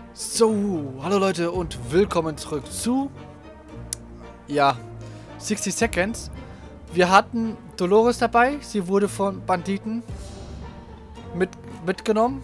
So, hallo Leute und willkommen zurück zu, ja, 60 Seconds. Wir hatten Dolores dabei, sie wurde von Banditen mitgenommen.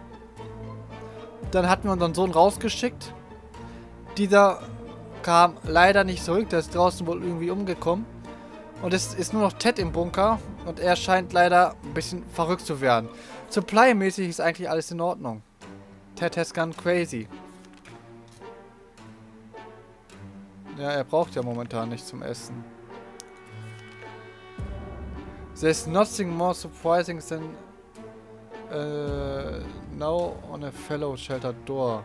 Dann hatten wir unseren Sohn rausgeschickt. Dieser kam leider nicht zurück, der ist draußen wohl irgendwie umgekommen. Und es ist nur noch Ted im Bunker und er scheint leider ein bisschen verrückt zu werden. Supply-mäßig ist eigentlich alles in Ordnung. Ted has gone crazy. Ja, er braucht ja momentan nichts zum Essen. There's nothing more surprising than now on a fellow shelter door.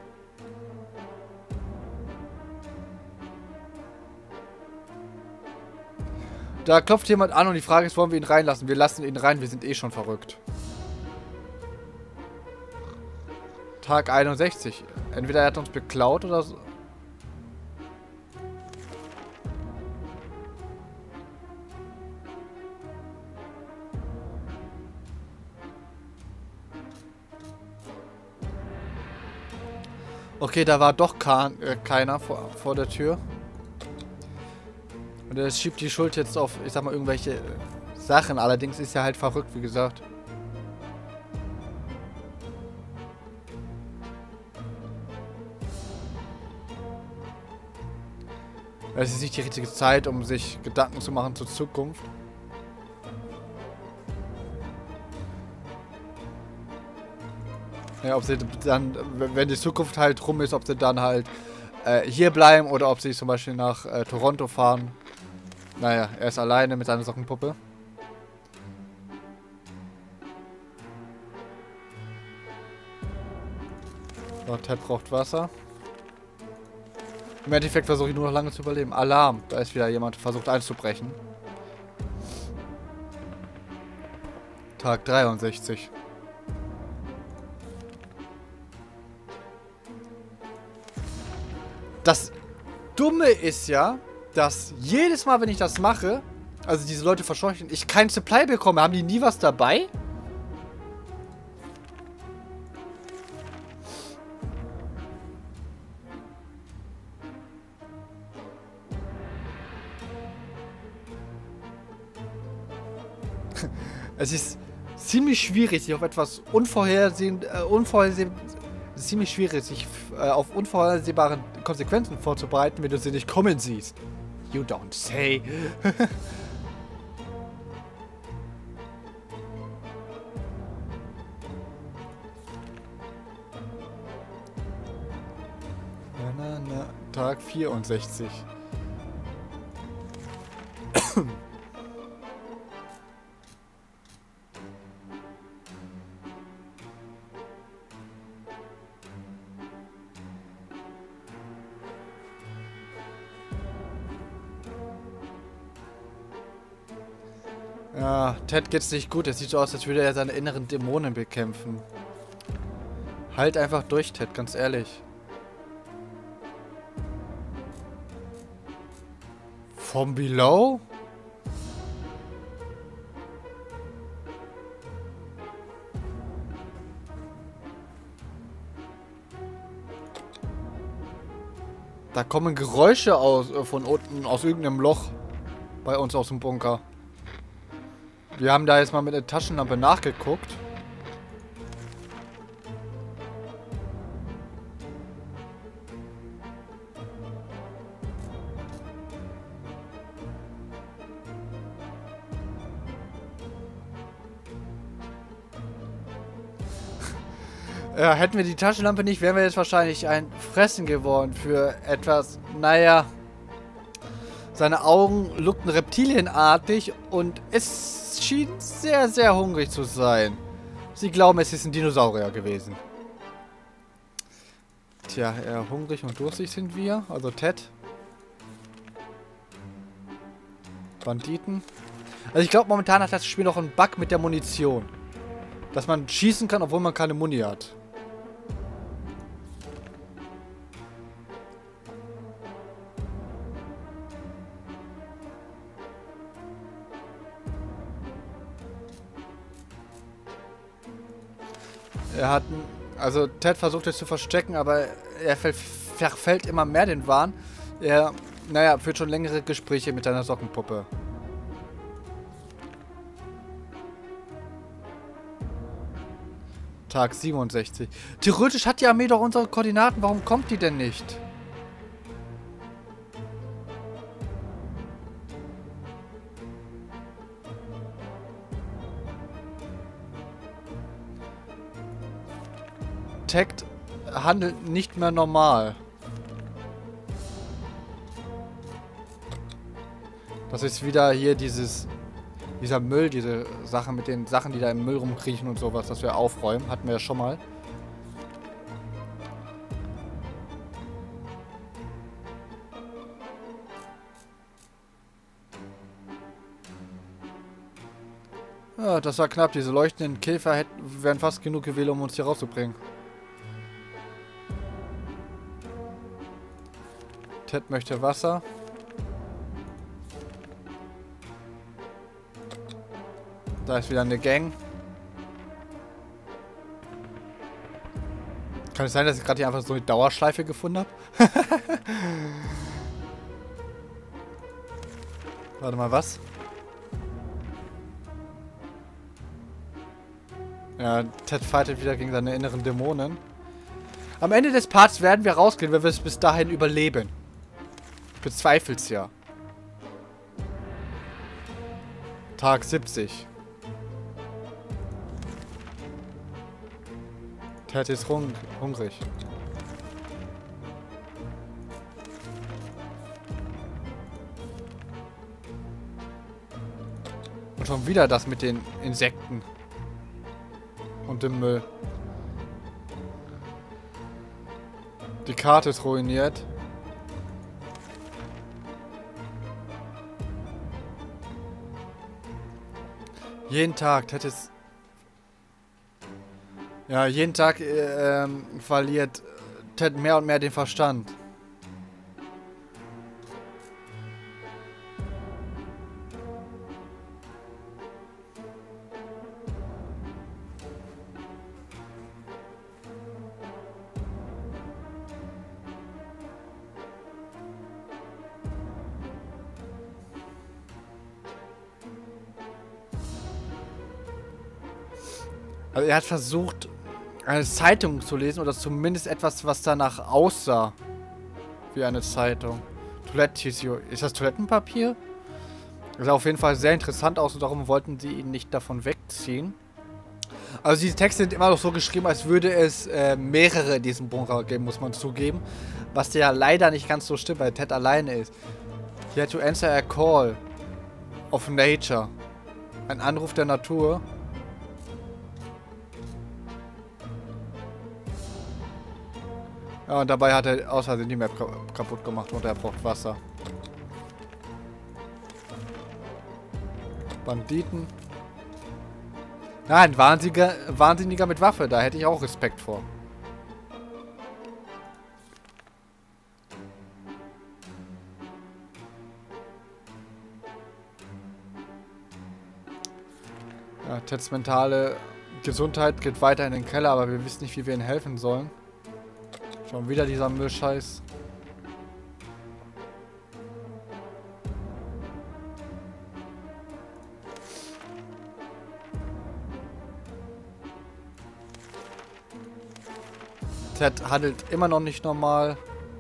Da klopft jemand an und die Frage ist, wollen wir ihn reinlassen? Wir lassen ihn rein, wir sind eh schon verrückt. Tag 61. Entweder er hat uns beklaut oder so. Okay, da war doch keiner vor der Tür. Und er schiebt die Schuld jetzt auf, ich sag mal, irgendwelche Sachen. Allerdings ist er halt verrückt, wie gesagt. Es ist nicht die richtige Zeit, um sich Gedanken zu machen zur Zukunft. Ja, ob sie dann, wenn die Zukunft halt rum ist, ob sie dann halt hier bleiben oder ob sie zum Beispiel nach Toronto fahren. Naja, er ist alleine mit seiner Sockenpuppe. So, Ted braucht Wasser. Im Endeffekt versuche ich nur noch lange zu überleben. Alarm! Da ist wieder jemand versucht einzubrechen. Tag 63. Das Dumme ist ja, dass jedes Mal, wenn ich das mache, also diese Leute verscheuchen, ich kein Supply bekomme. Haben die nie was dabei? Es ist ziemlich schwierig, sich auf etwas ziemlich schwierig, sich auf unvorhersehbare Konsequenzen vorzubereiten, wenn du sie nicht kommen siehst. You don't say. Tag 64. Ja, Ted geht's nicht gut. Es sieht so aus, als würde er seine inneren Dämonen bekämpfen. Halt einfach durch, Ted, ganz ehrlich. From below? Da kommen Geräusche von unten, aus irgendeinem Loch bei uns aus dem Bunker. Wir haben da jetzt mal mit der Taschenlampe nachgeguckt. Ja, hätten wir die Taschenlampe nicht, wären wir jetzt wahrscheinlich ein Fressen geworden für etwas, naja. Seine Augen lookten reptilienartig und es schien sehr, sehr hungrig zu sein. Sie glauben, es ist ein Dinosaurier gewesen. Tja, eher hungrig und durstig sind wir. Also Ted. Banditen. Also ich glaube, momentan hat das Spiel noch einen Bug mit der Munition. Dass man schießen kann, obwohl man keine Muni hat. Er hat Also Ted versucht es zu verstecken, aber er verfällt immer mehr den Wahn. Er, naja, führt schon längere Gespräche mit seiner Sockenpuppe. Tag 67. Theoretisch hat die Armee doch unsere Koordinaten. Warum kommt die denn nicht? Ted handelt nicht mehr normal. Das ist wieder hier dieser Müll, diese Sache mit den Sachen, die da im Müll rumkriechen und sowas, das wir aufräumen. Hatten wir ja schon mal. Ja, das war knapp. Diese leuchtenden Käfer wären fast genug gewesen, um uns hier rauszubringen. Ted möchte Wasser. Da ist wieder eine Gang. Kann es sein, dass ich gerade hier einfach so eine Dauerschleife gefunden habe? Warte mal, was? Ja, Ted fightet wieder gegen seine inneren Dämonen. Am Ende des Parts werden wir rausgehen, wenn wir es bis dahin überleben. Ich bezweifel's ja. Tag 70. Ted ist hungrig. Und schon wieder das mit den Insekten. Und dem Müll. Die Karte ist ruiniert. Jeden Tag, Ted ist... Ja, jeden Tag verliert Ted mehr und mehr den Verstand. Also er hat versucht, eine Zeitung zu lesen oder zumindest etwas, was danach aussah. Wie eine Zeitung. Toilettissue. Ist das Toilettenpapier? Das sah auf jeden Fall sehr interessant aus und darum wollten sie ihn nicht davon wegziehen. Also diese Texte sind immer noch so geschrieben, als würde es mehrere in diesem Bunker geben, muss man zugeben. Was ja leider nicht ganz so stimmt, weil Ted alleine ist. He had to answer a call of nature. Ein Anruf der Natur. Ja, und dabei hat er außerdem die Map kaputt gemacht und er braucht Wasser. Banditen. Nein, Wahnsinniger mit Waffe, da hätte ich auch Respekt vor. Ja, Teds mentale Gesundheit geht weiter in den Keller, aber wir wissen nicht, wie wir ihm helfen sollen. Schon wieder dieser Müllscheiß. Ted handelt immer noch nicht normal.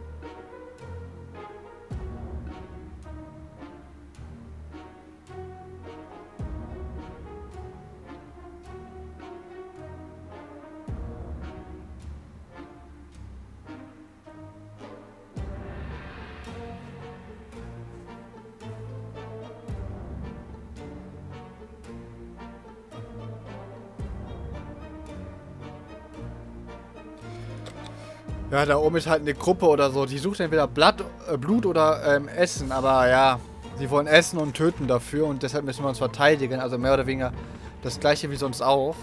Ja, da oben ist halt eine Gruppe oder so. Die sucht entweder Blut oder Essen. Aber ja, sie wollen essen und töten dafür. Und deshalb müssen wir uns verteidigen. Also mehr oder weniger das gleiche wie sonst auch.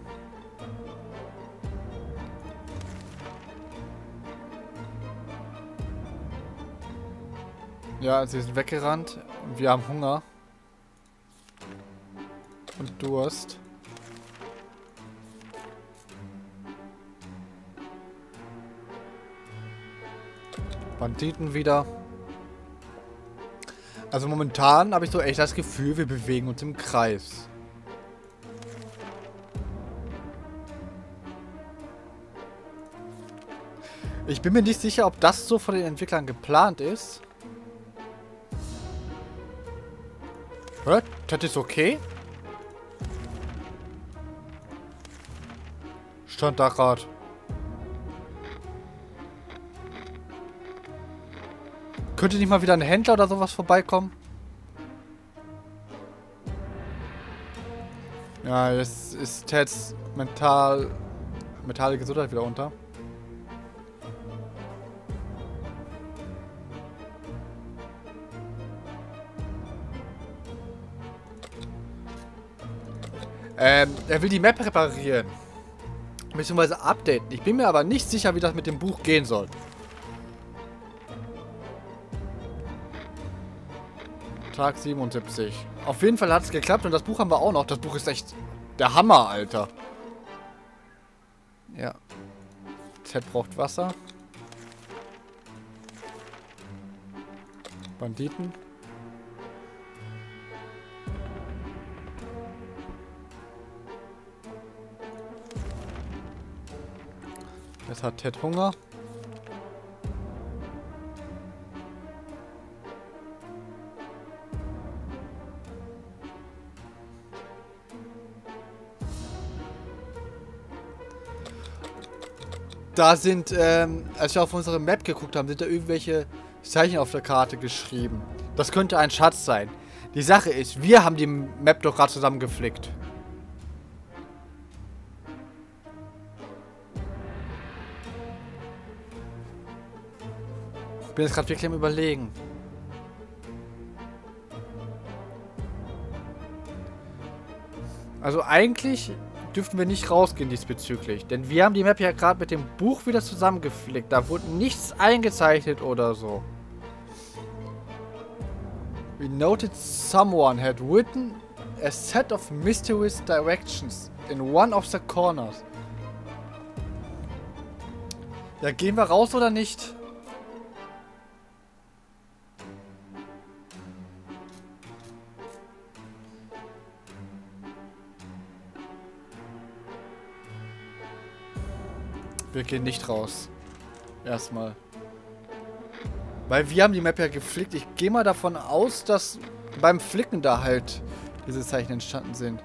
Ja, sie sind weggerannt. Und wir haben Hunger. Und Durst. Banditen wieder. Also momentan habe ich so echt das Gefühl, wir bewegen uns im Kreis. Ich bin mir nicht sicher, ob das so von den Entwicklern geplant ist. Hört? Das ist okay? Stand da gerade. Könnte nicht mal wieder ein Händler oder sowas vorbeikommen? Ja, jetzt ist Teds mentale Gesundheit wieder unter. Er will die Map reparieren. Beziehungsweise updaten. Ich bin mir aber nicht sicher, wie das mit dem Buch gehen soll. Tag 77. Auf jeden Fall hat es geklappt und das Buch haben wir auch noch. Das Buch ist echt der Hammer, Alter. Ja. Ted braucht Wasser. Banditen. Jetzt hat Ted Hunger. Da sind, als wir auf unsere Map geguckt haben, sind da irgendwelche Zeichen auf der Karte geschrieben. Das könnte ein Schatz sein. Die Sache ist, wir haben die Map doch gerade zusammengeflickt. Ich bin jetzt gerade wirklich am Überlegen. Also eigentlich dürften wir nicht rausgehen diesbezüglich. Denn wir haben die Map ja gerade mit dem Buch wieder zusammengeflickt. Da wurde nichts eingezeichnet oder so. We noted someone had written a set of mysterious directions in one of the corners. Ja, gehen wir raus oder nicht? Wir gehen nicht raus. Erstmal. Weil wir haben die Map ja geflickt. Ich gehe mal davon aus, dass beim Flicken da halt diese Zeichen entstanden sind.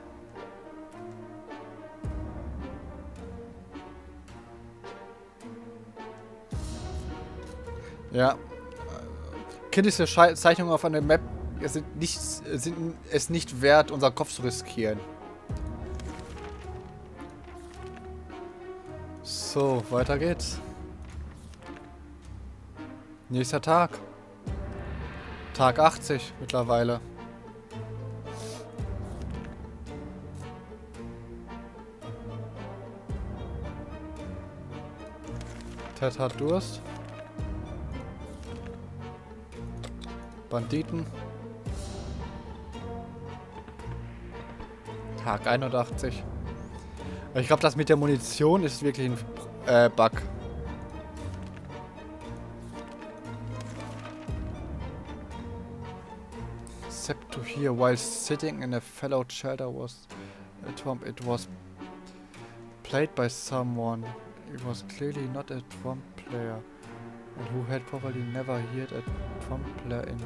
Ja. Kindische Zeichnungen auf einer Map sind es nicht wert, unseren Kopf zu riskieren. So, weiter geht's. Nächster Tag. Tag 80 mittlerweile. Ted hat Durst. Banditen. Tag 81. Ich glaube, das mit der Munition ist wirklich ein Bug. Except to hear while sitting in a fellow shelter was a trump. It was played by someone. It was clearly not a trump player, and who had probably never heard a trump player in.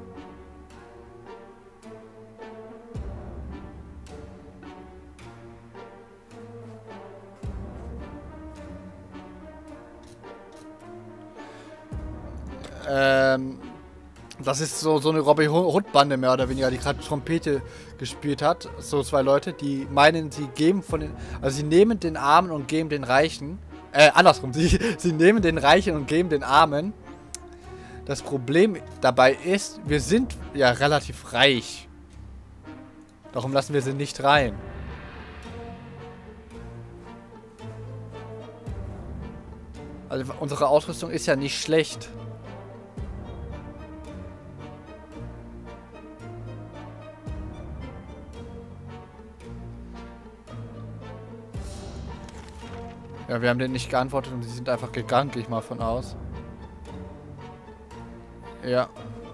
Das ist so eine Robin Hood-Bande mehr oder weniger, die gerade Trompete gespielt hat. So zwei Leute, die meinen, sie geben von den... Also sie nehmen den Armen und geben den Reichen. Andersrum. Sie nehmen den Reichen und geben den Armen. Das Problem dabei ist, wir sind ja relativ reich. Darum lassen wir sie nicht rein. Also unsere Ausrüstung ist ja nicht schlecht. Ja, wir haben denen nicht geantwortet und sie sind einfach gegangen, gehe ich mal von aus. Ja.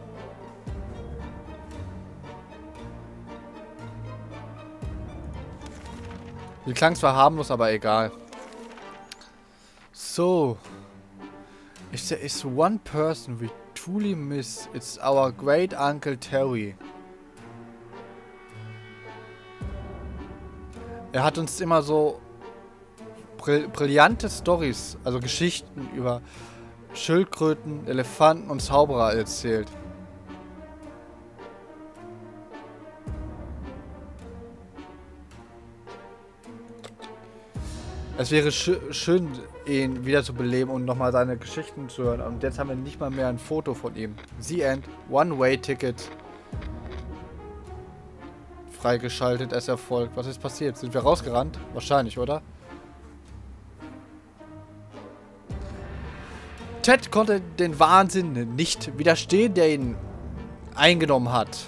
Die klang zwar harmlos, aber egal. So. If there is one person we truly miss, it's our great uncle Terry. Er hat uns immer so brillante Storys, also Geschichten über Schildkröten, Elefanten und Zauberer erzählt. Es wäre schön, ihn wieder zu beleben und nochmal seine Geschichten zu hören. Und jetzt haben wir nicht mal mehr ein Foto von ihm. The End. One-Way-Ticket. Freigeschaltet, es erfolgt. Was ist passiert? Sind wir rausgerannt? Wahrscheinlich, oder? Ted konnte den Wahnsinn nicht widerstehen, der ihn eingenommen hat.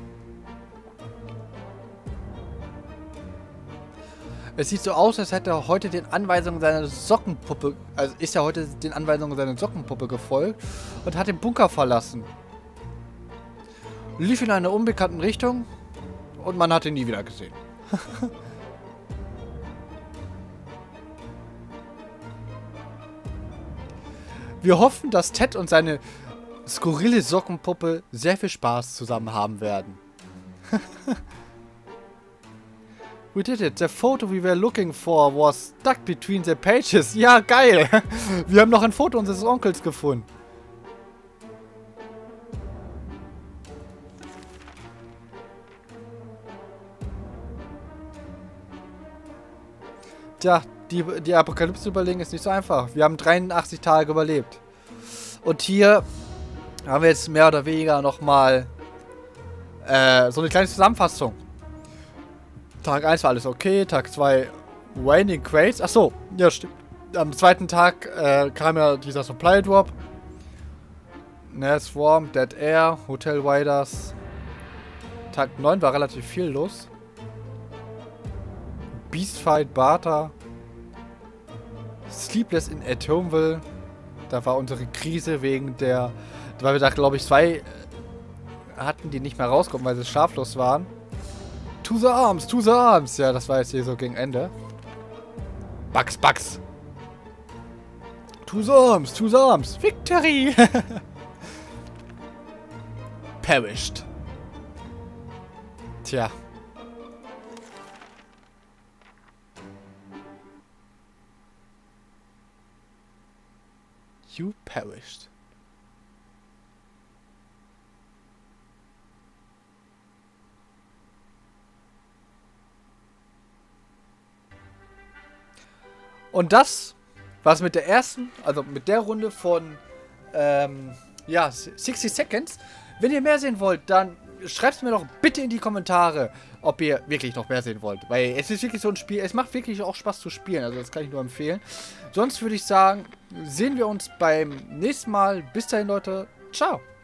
Es sieht so aus, als hätte er heute den Anweisungen seiner Sockenpuppe, also ist er heute den Anweisungen seiner Sockenpuppe gefolgt und hat den Bunker verlassen. Lief in eine unbekannte Richtung und man hat ihn nie wieder gesehen. Wir hoffen, dass Ted und seine skurrile Sockenpuppe sehr viel Spaß zusammen haben werden. We did it. The photo we were looking for was stuck between the pages. Ja, geil. Wir haben noch ein Foto unseres Onkels gefunden. Tja, die Apokalypse überlegen ist nicht so einfach. Wir haben 83 Tage überlebt. Und hier haben wir jetzt mehr oder weniger nochmal so eine kleine Zusammenfassung. Tag 1 war alles okay, Tag 2 Raining Crates. Achso, ja stimmt. Am zweiten Tag kam ja dieser Supply Drop. Swarm, Dead Air, Hotel Riders. Tag 9 war relativ viel los. Beastfight, Barter. Sleepless in Atomville. Da war unsere Krise wegen der... Weil wir da, glaube ich, 2 hatten, die nicht mehr rauskommen, weil sie schlaflos waren. To the arms, to the arms. Ja, das war jetzt hier so gegen Ende. Bugs, Bugs. To the arms, to the arms. Victory. Perished. Tja. You perished. Und das war's mit der ersten, also mit der Runde von, ja, 60 Seconds. Wenn ihr mehr sehen wollt, dann schreibt es mir doch bitte in die Kommentare, ob ihr wirklich noch mehr sehen wollt. Weil es ist wirklich so ein Spiel, es macht wirklich auch Spaß zu spielen, also das kann ich nur empfehlen. Sonst würde ich sagen, sehen wir uns beim nächsten Mal. Bis dahin, Leute. Ciao.